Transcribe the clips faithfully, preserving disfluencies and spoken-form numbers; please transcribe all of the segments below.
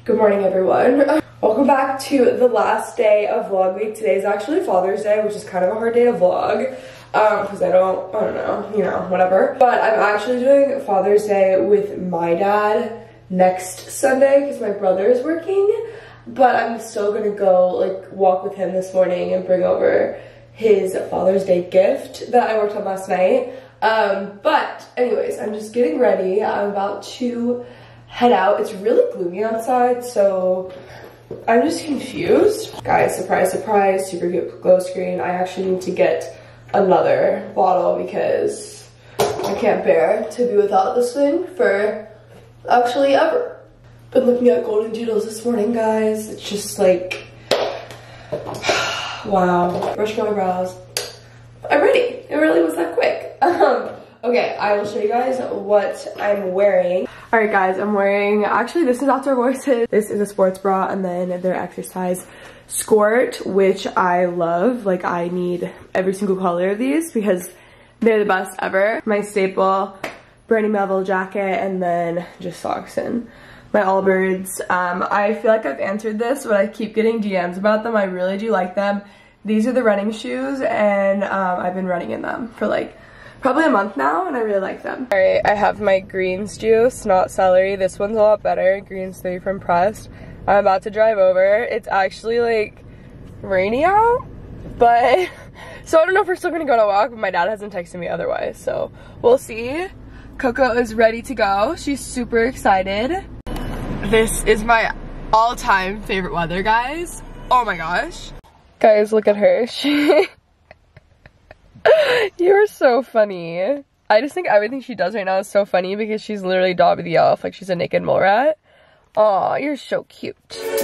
Good morning, everyone. Welcome back to the last day of vlog week. Today is actually Father's Day, which is kind of a hard day to vlog um because I don't I don't know, you know, whatever. But I'm actually doing Father's Day with my dad next Sunday because my brother is working. But I'm still gonna go like walk with him this morning and bring over his Father's Day gift that I worked on last night. Um, but anyways, I'm just getting ready. I'm about to head out. It's really gloomy outside, so I'm just confused. Guys, surprise, surprise, super cute glow screen. I actually need to get another bottle because I can't bear to be without this thing for actually ever. Been looking at golden doodles this morning, guys. It's just like, wow. Brushing my brows. I'm ready. It really was that quick. Um, okay, I will show you guys what I'm wearing. All right, guys, I'm wearing, actually, this is Outdoor Voices. This is a sports bra, and then their exercise skirt, which I love. Like, I need every single color of these because they're the best ever. My staple Bernie Melville jacket, and then just socks and my Allbirds. Um, I feel like I've answered this, but I keep getting D Ms about them. I really do like them. These are the running shoes, and um, I've been running in them for like probably a month now, and I really like them. All right, I have my greens juice, not celery. This one's a lot better. Greens three from Pressed. I'm about to drive over. It's actually like rainy out, but so I don't know if we're still gonna go on a walk, but my dad hasn't texted me otherwise, so we'll see. Coco is ready to go. She's super excited. This is my all-time favorite weather, guys. Oh my gosh. Guys, look at her. She You're so funny. I just think everything she does right now is so funny because she's literally Dobby the elf, like she's a naked mole rat. Aw, you're so cute.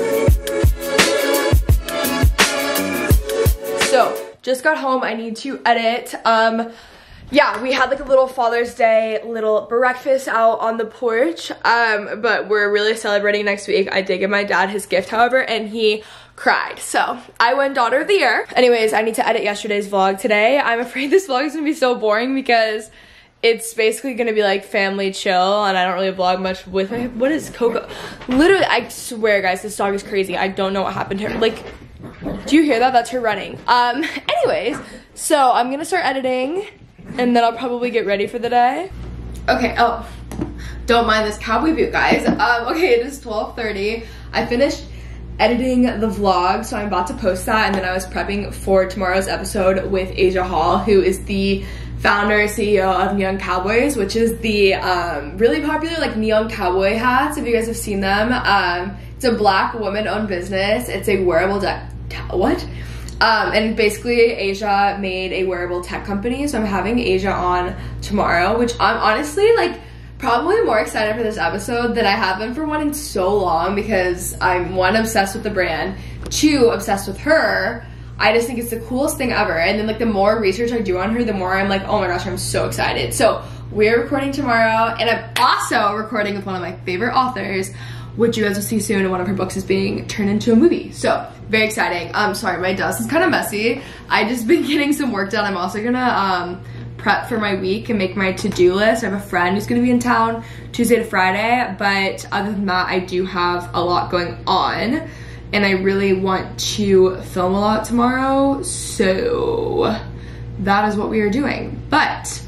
So, just got home. I need to edit. Um, yeah, we had like a little Father's Day little breakfast out on the porch, um, but we're really celebrating next week. I did give my dad his gift, however, and he cried. So I won Daughter of the Year. Anyways, I need to edit yesterday's vlog today. I'm afraid this vlog is gonna be so boring because it's basically gonna be like family chill, and I don't really vlog much with my, what is Coco? Literally, I swear guys, this dog is crazy. I don't know what happened to her. Like, do you hear that? That's her running. Um, anyways, so I'm gonna start editing and then I'll probably get ready for the day. Okay, oh, don't mind this cowboy boot, guys. Um, okay, it is twelve thirty. I finished editing the vlog, so I'm about to post that, and then I was prepping for tomorrow's episode with Asia Hall, who is the founder, C E O of Neon Cowboys, which is the um, really popular like neon cowboy hats, if you guys have seen them. Um, it's a black woman-owned business. It's a wearable tech, what? Um, and basically Asia made a wearable tech company, so I'm having Asia on tomorrow, which I'm honestly like probably more excited for this episode than I have been for one in so long because I'm one, obsessed with the brand, two, obsessed with her. I just think it's the coolest thing ever, and then like the more research I do on her, the more I'm like, oh my gosh, I'm so excited. So we're recording tomorrow, and I'm also recording with one of my favorite authors, which you guys will see soon, and one of her books is being turned into a movie. So very exciting. Um, sorry, my desk is kind of messy. I just been getting some work done. I'm also gonna um, prep for my week and make my to-do list. I have a friend who's gonna be in town Tuesday to Friday, but other than that, I do have a lot going on, and I really want to film a lot tomorrow, so that is what we are doing. But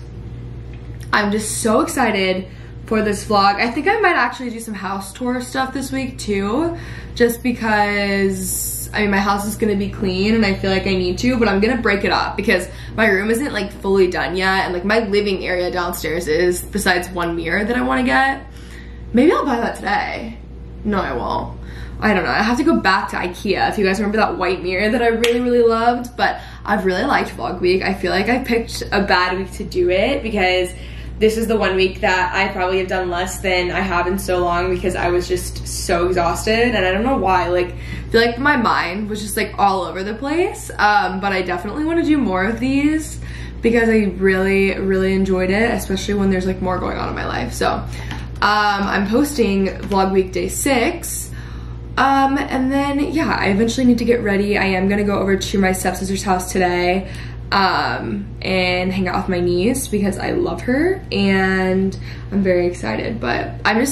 I'm just so excited for this vlog. I think I might actually do some house tour stuff this week too, just because, I mean, my house is gonna be clean and I feel like I need to, but I'm gonna break it up because my room isn't like fully done yet, and like my living area downstairs is, besides one mirror that I wanna get. Maybe I'll buy that today. No, I won't. I don't know, I have to go back to IKEA. If you guys remember that white mirror that I really, really loved, but I've really liked vlog week. I feel like I picked a bad week to do it because this is the one week that I probably have done less than I have in so long because I was just so exhausted, and I don't know why. Like, I feel like my mind was just like all over the place, um, but I definitely want to do more of these because I really, really enjoyed it, especially when there's like more going on in my life. So um, I'm posting vlog week day six. Um, and then, yeah, I eventually need to get ready. I am gonna go over to my stepsister's house today um, and hang out with my niece because I love her and I'm very excited. But I'm just like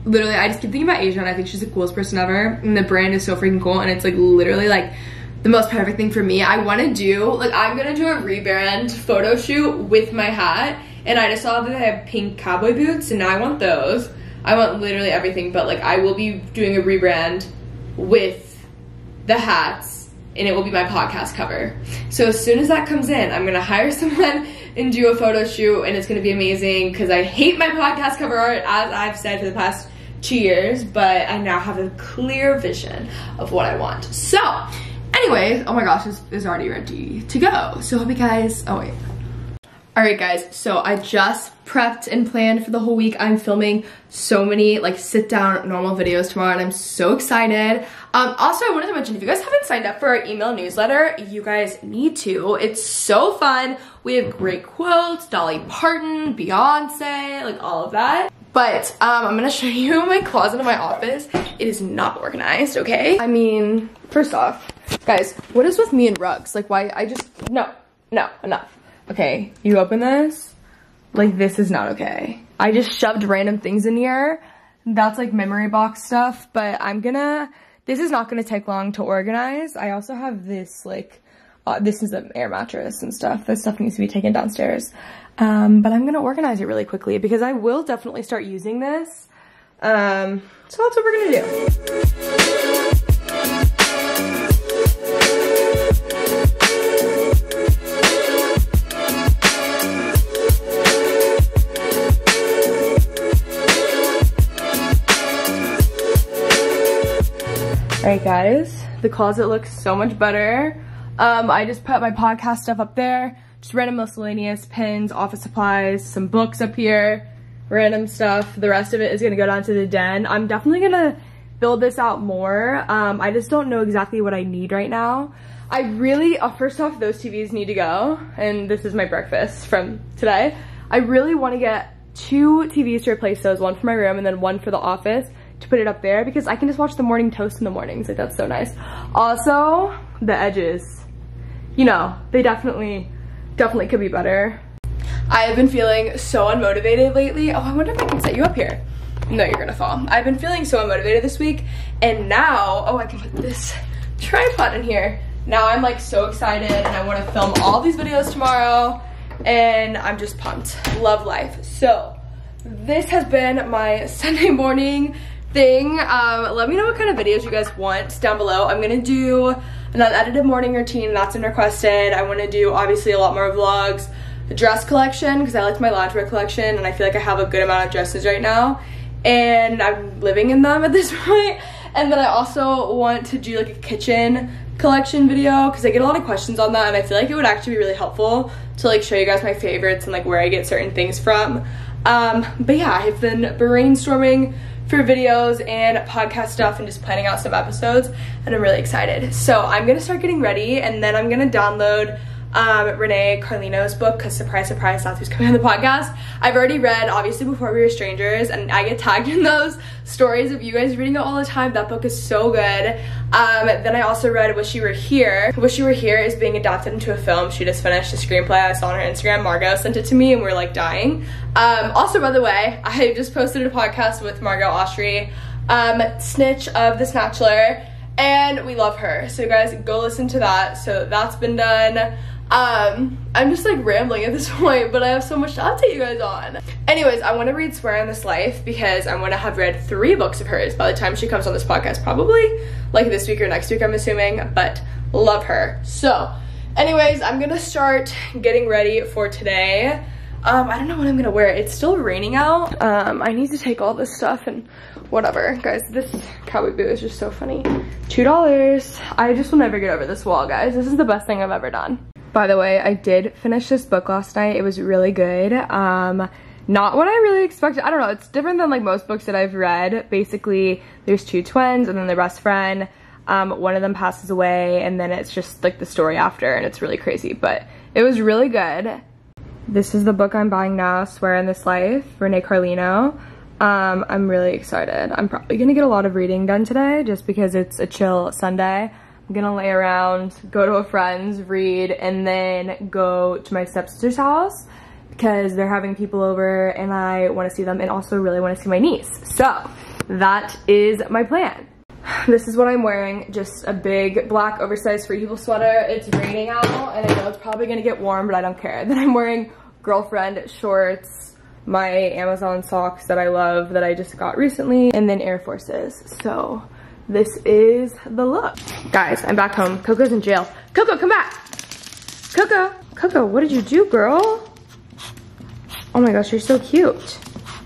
literally, I just keep thinking about Asia and I think she's the coolest person ever. And the brand is so freaking cool and it's like literally like the most perfect thing for me. I want to do, like I'm going to do a rebrand photo shoot with my hat. And I just saw that they have pink cowboy boots and now I want those. I want literally everything, but like I will be doing a rebrand with the hats and it will be my podcast cover. So as soon as that comes in, I'm gonna hire someone and do a photo shoot and it's gonna be amazing because I hate my podcast cover art, as I've said for the past two years, but I now have a clear vision of what I want. So anyways, oh my gosh, this is already ready to go. So hope you guys, oh wait. All right guys, so I just prepped and planned for the whole week. I'm filming so many like sit down normal videos tomorrow and I'm so excited. Um, also I wanted to mention, if you guys haven't signed up for our email newsletter, you guys need to. It's so fun. We have great quotes, Dolly Parton, Beyonce, like all of that. But um, I'm gonna show you my closet in my office. It is not organized, okay? I mean, first off, guys, what is with me and rugs? Like why, I just, no, no, enough. Okay, you open this, like this is not okay. I just shoved random things in here. That's like memory box stuff, but I'm gonna, this is not gonna take long to organize. I also have this like, uh, this is an air mattress and stuff. This stuff needs to be taken downstairs. Um, but I'm gonna organize it really quickly because I will definitely start using this. Um, so that's what we're gonna do. Alright guys, the closet looks so much better. Um, I just put my podcast stuff up there, just random miscellaneous pins, office supplies, some books up here, random stuff. The rest of it is gonna go down to the den. I'm definitely gonna build this out more. Um, I just don't know exactly what I need right now. I really, uh, first off, those T Vs need to go, and this is my breakfast from today. I really wanna get two T Vs to replace those, one for my room and then one for the office, to put it up there because I can just watch the morning toast in the mornings. Like that's so nice. Also, the edges, you know, they definitely, definitely could be better. I have been feeling so unmotivated lately. Oh, I wonder if I can set you up here. No, you're gonna fall. I've been feeling so unmotivated this week and now, oh, I can put this tripod in here. Now I'm like so excited and I wanna film all these videos tomorrow and I'm just pumped. Love life. So this has been my Sunday morning thing. Um, let me know what kind of videos you guys want down below. I'm gonna do an unedited morning routine, that's been requested. I wanna do obviously a lot more vlogs, a dress collection, because I liked my loungewear collection and I feel like I have a good amount of dresses right now and I'm living in them at this point. And then I also want to do like a kitchen collection video because I get a lot of questions on that and I feel like it would actually be really helpful to like show you guys my favorites and like where I get certain things from. Um, but yeah, I've been brainstorming for videos and podcast stuff and just planning out some episodes and I'm really excited. So I'm gonna start getting ready and then I'm gonna download um, Renee Carlino's book because surprise, surprise, that's who's coming on the podcast. I've already read Obviously Before We Were Strangers and I get tagged in those stories of you guys reading it all the time. That book is so good. Um, then I also read Wish You Were Here. Wish You Were Here is being adapted into a film. She just finished a screenplay. I saw on her Instagram. Margot sent it to me and we're like dying. Um, also, by the way, I just posted a podcast with Margot Oshry, um, Snitch of The Snatchler, and we love her. So guys, go listen to that. So that's been done. Um, I'm just like rambling at this point, but I have so much to update you guys on. Anyways, I want to read Swear on This Life because I want to have read three books of hers by the time she comes on this podcast, probably like this week or next week, I'm assuming, but love her. So anyways, I'm gonna start getting ready for today. Um, I don't know what I'm gonna wear. It's still raining out. Um, I need to take all this stuff and whatever. Guys, this cowboy boot is just so funny. two dollars. I just will never get over this wall, guys. This is the best thing I've ever done. By the way, I did finish this book last night. It was really good. Um, not what I really expected. I don't know. It's different than like most books that I've read. Basically, there's two twins and then their best friend. Um, one of them passes away and then it's just like the story after and it's really crazy. But it was really good. This is the book I'm buying now, Swear on This Life, Renee Carlino. Um, I'm really excited. I'm probably gonna get a lot of reading done today just because it's a chill Sunday. I'm gonna lay around, go to a friend's, read, and then go to my stepsister's house because they're having people over and I wanna see them and also really wanna see my niece. So, that is my plan. This is what I'm wearing, just a big black oversized Free People sweater. It's raining out and I know it's probably gonna get warm, but I don't care. Then I'm wearing girlfriend shorts, my Amazon socks that I love that I just got recently, and then Air Forces. So this is the look. Guys, I'm back home. Coco's in jail. Coco, come back. Coco, Coco, what did you do, girl? Oh my gosh, you're so cute.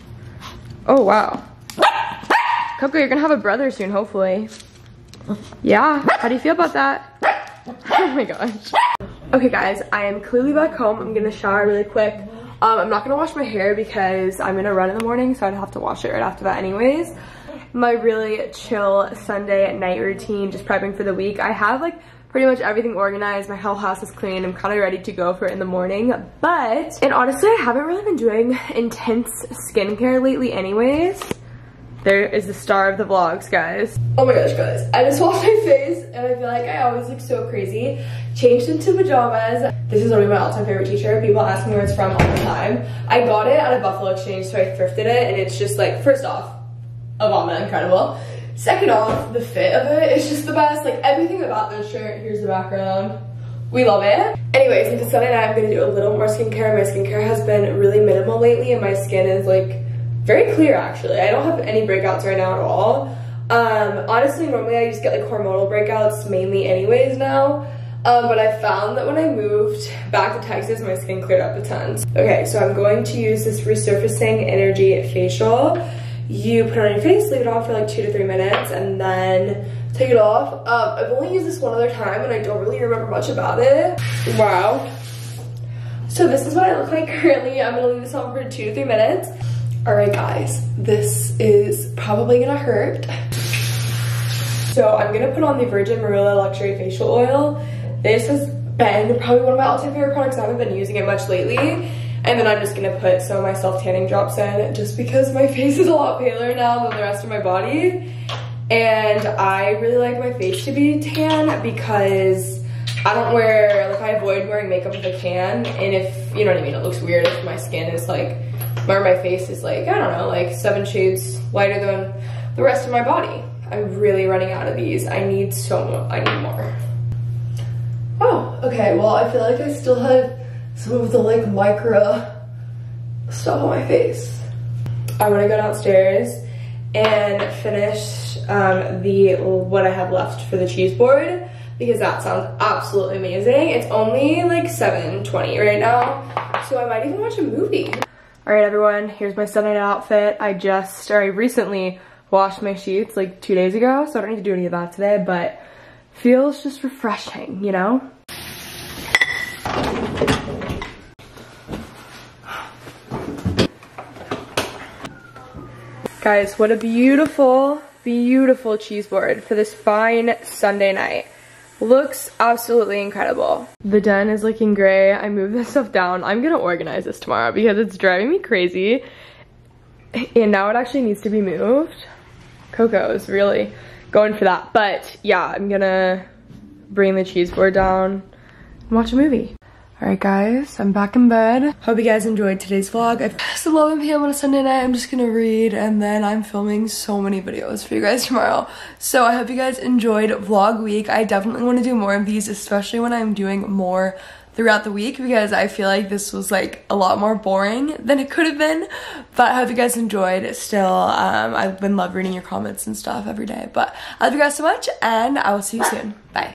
Oh wow. Coco, you're gonna have a brother soon, hopefully. Yeah, how do you feel about that? Oh my gosh. Okay guys, I am clearly back home. I'm gonna shower really quick. Um, I'm not gonna wash my hair because I'm gonna run in the morning, so I'd have to wash it right after that anyways. My really chill Sunday night routine, just prepping for the week. I have like pretty much everything organized. My whole house is clean. I'm kind of ready to go for it in the morning. But, and honestly, I haven't really been doing intense skincare lately anyways. There is the star of the vlogs, guys. Oh my gosh, guys. I just washed my face and I feel like I always look so crazy. Changed into pajamas. This is one of my all-time favorite t-shirt. People ask me where it's from all the time. I got it at a Buffalo Exchange, so I thrifted it, and it's just like, first off, a vomit, incredible. Second off, the fit of it is just the best. Like everything about this shirt, here's the background. We love it. Anyways, into Sunday night, I'm gonna do a little more skincare. My skincare has been really minimal lately and my skin is like very clear actually. I don't have any breakouts right now at all. Um, honestly, normally I just get like hormonal breakouts mainly anyways now. Um, but I found that when I moved back to Texas, my skin cleared up a ton. Okay, so I'm going to use this Resurfacing Energy Facial. You put it on your face, leave it on for like two to three minutes, and then take it off. Um, I've only used this one other time and I don't really remember much about it. Wow. So this is what I look like currently. I'm gonna leave this on for two to three minutes. All right, guys, this is probably gonna hurt. So I'm gonna put on the Virgin Marula Luxury Facial Oil. This has been probably one of my all-time favorite products. I haven't been using it much lately. And then I'm just gonna put some of my self-tanning drops in just because my face is a lot paler now than the rest of my body. And I really like my face to be tan because I don't wear, like I avoid wearing makeup if I can. And if, you know what I mean, it looks weird if my skin is like, or my face is like, I don't know, like seven shades lighter than the rest of my body. I'm really running out of these. I need so much, I need more. Oh, okay, well I feel like I still have some of the like micro stuff on my face. I'm gonna go downstairs and finish um, the what I have left for the cheese board because that sounds absolutely amazing. It's only like seven twenty right now, so I might even watch a movie. All right, everyone, here's my Sunday night outfit. I just, or I recently washed my sheets like two days ago, so I don't need to do any of that today, but feels just refreshing, you know? Guys, what a beautiful, beautiful cheese board for this fine Sunday night. Looks absolutely incredible. The den is looking gray. I moved this stuff down. I'm gonna organize this tomorrow because it's driving me crazy. And now it actually needs to be moved. Coco is really going for that. But yeah, I'm gonna bring the cheese board down and watch a movie. Alright guys, I'm back in bed. Hope you guys enjoyed today's vlog. It's eleven p m on a Sunday night. I'm just gonna read and then I'm filming so many videos for you guys tomorrow. So I hope you guys enjoyed vlog week. I definitely want to do more of these, especially when I'm doing more throughout the week because I feel like this was like a lot more boring than it could have been. But I hope you guys enjoyed still. Um, I've been love reading your comments and stuff every day. But I love you guys so much and I will see you soon. Bye.